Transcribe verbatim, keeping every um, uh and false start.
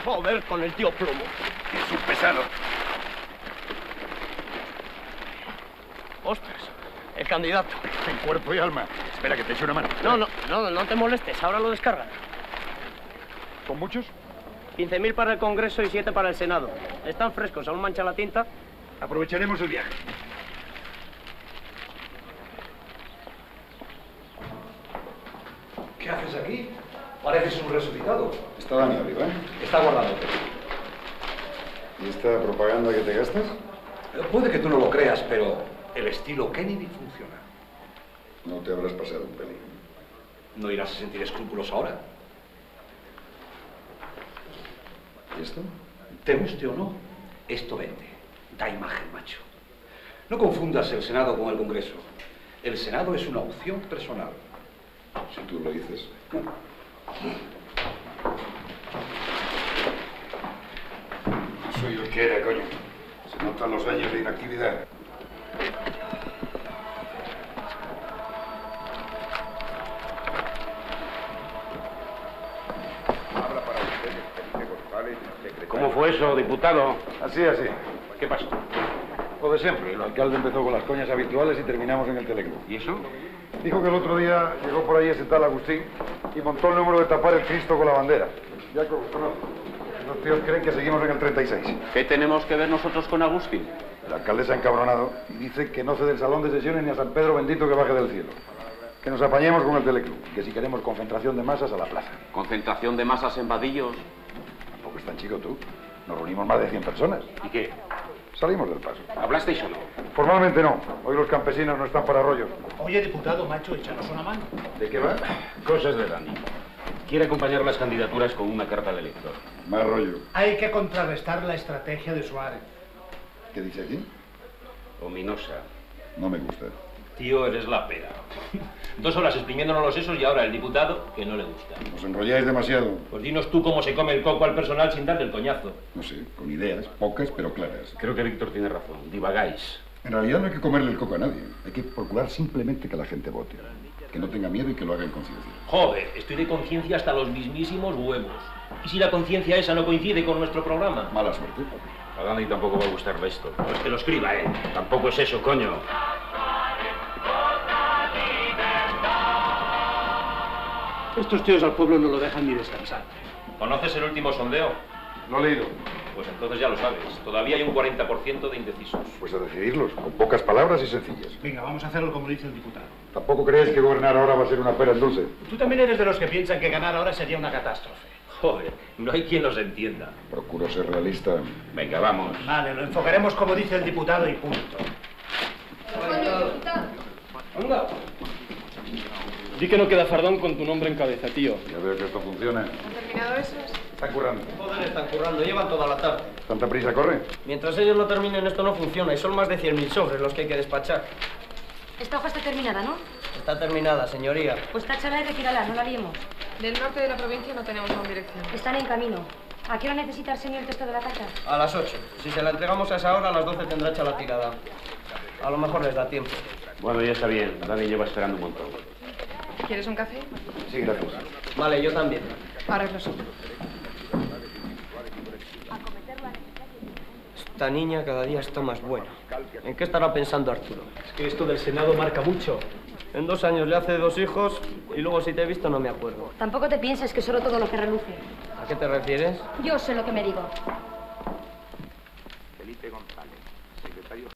Joder, con el tío Plomo. Es un pesado. Ostras, el candidato. En cuerpo y alma. Espera que te eche una mano. No, no, no, no te molestes, ahora lo descargan. ¿Son muchos? quince mil para el Congreso y siete para el Senado. Están frescos, aún mancha la tinta. Aprovecharemos el viaje. ¿Qué haces aquí? Pareces un resucitado. Está Dani arriba, ¿eh? Está guardándote. ¿Y esta propaganda que te gastas? Puede que tú no lo creas, pero el estilo Kennedy funciona. No te habrás pasado un pelín. ¿No irás a sentir escrúpulos ahora? ¿Y esto? Te guste o no, esto vende. Da imagen, macho. No confundas el Senado con el Congreso. El Senado es una opción personal. Si tú lo dices. No soy el que era, coño. Se notan los años de inactividad. Habla para ustedes, Felipe González, secretario. ¿Cómo fue eso, diputado? Así, así. ¿Qué pasó? Lo de siempre. El alcalde empezó con las coñas habituales y terminamos en el Teleclub. ¿Y eso? Dijo que el otro día llegó por ahí ese tal Agustín y montó el número de tapar el Cristo con la bandera. Ya con los tíos creen que seguimos en el treinta y seis. ¿Qué tenemos que ver nosotros con Agustín? El alcalde se ha encabronado y dice que no cede el salón de sesiones ni a San Pedro bendito que baje del cielo. Que nos apañemos con el Teleclub. Que si queremos concentración de masas a la plaza. ¿Concentración de masas en Vadillos? Tampoco es tan chico tú. Nos reunimos más de cien personas. ¿Y qué? Salimos del paso. ¿Hablasteis o no? Formalmente no. Hoy los campesinos no están para rollos. Oye, diputado, macho, échanos una mano. ¿De qué va? Cosas de Dani. Quiere acompañar las candidaturas con una carta al elector. Más rollo. Hay que contrarrestar la estrategia de Suárez. ¿Qué dice aquí? Ominosa. No me gusta. Tío, eres la pera. Dos horas exprimiéndonos los sesos y ahora el diputado que no le gusta. Os enrolláis demasiado. Pues dinos tú cómo se come el coco al personal sin darle el coñazo. No sé, con ideas, pocas pero claras. Creo que Víctor tiene razón. Divagáis. En realidad no hay que comerle el coco a nadie. Hay que procurar simplemente que la gente vote. Que no tenga miedo y que lo haga en conciencia. Joder, estoy de conciencia hasta los mismísimos huevos. ¿Y si la conciencia esa no coincide con nuestro programa? Mala suerte. A Dani tampoco va a gustarle esto. Pues que lo escriba, ¿eh? Tampoco es eso, coño. Estos tíos al pueblo no lo dejan ni descansar. ¿Conoces el último sondeo? Lo he leído. Pues entonces ya lo sabes. Todavía hay un cuarenta por ciento de indecisos. Pues a decidirlos, con pocas palabras y sencillas. Venga, vamos a hacerlo como dice el diputado. ¿Tampoco creéis que gobernar ahora va a ser una pera en dulce? Tú también eres de los que piensan que ganar ahora sería una catástrofe. Joder, no hay quien los entienda. Procuro ser realista. Venga, vamos. Vale, lo enfocaremos como dice el diputado y punto. Anda. Di que no queda fardón con tu nombre en cabeza, tío. Ya veo que esto funciona. ¿Han terminado esos? Están currando. Joder, están currando, llevan toda la tarde. ¿Tanta prisa corre? Mientras ellos lo terminen, esto no funciona y son más de cien mil sobres los que hay que despachar. Esta hoja está terminada, ¿no? Está terminada, señoría. Pues táchala y retírala, no la liemos. Del norte de la provincia no tenemos aún dirección. Están en camino. ¿A qué hora necesita el señor el texto de la carta? A las ocho. Si se la entregamos a esa hora, a las doce tendrá hecha la tirada. A lo mejor les da tiempo. Bueno, ya está bien. Dani lleva esperando un montón. ¿Quieres un café? Sí, gracias. Vale, yo también. Ahora es lo suyo. Esta niña cada día está más buena. ¿En qué estará pensando Arturo? Es que esto del Senado marca mucho. En dos años le hace dos hijos y luego si te he visto no me acuerdo. Tampoco te pienses que solo todo lo que reluce. ¿A qué te refieres? Yo sé lo que me digo. Felipe González, secretario